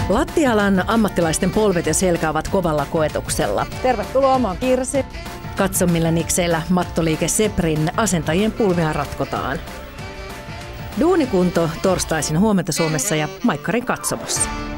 Lattialan ammattilaisten polvet ja selkä ovat kovalla koetuksella. Tervetuloa, mä oon Kirsi. Katso millä nikseillä mattoliike Seprin asentajien pulmia ratkotaan. Duunikunto torstaisin Huomenta Suomessa ja Maikkarin katsomossa.